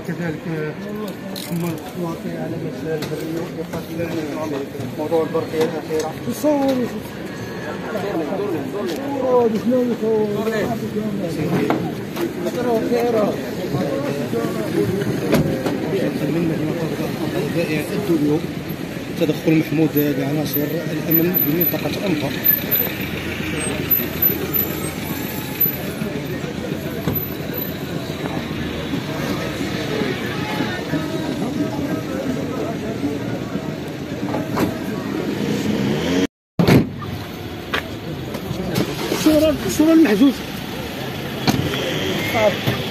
كذلك محمد الخواطي على مسائل البريه وقاتل موضوع البرقيه الاخيره. تصور اليوم تدخل محمود بعناصر الامن بمنطقه انقا. الصورة المحجوز.